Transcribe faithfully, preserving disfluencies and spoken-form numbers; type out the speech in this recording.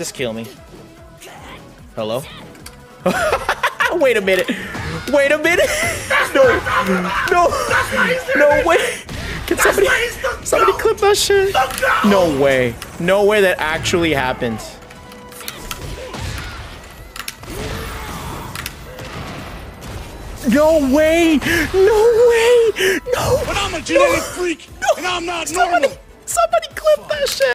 Just kill me. Hello? Wait a minute. Wait a minute. No. No. No way. Can somebody somebody clip that shit? No way. No way that actually happened. No way. No way. No. But I'm a genetic freak, No. and I'm not Somebody, normal. somebody clip that shit.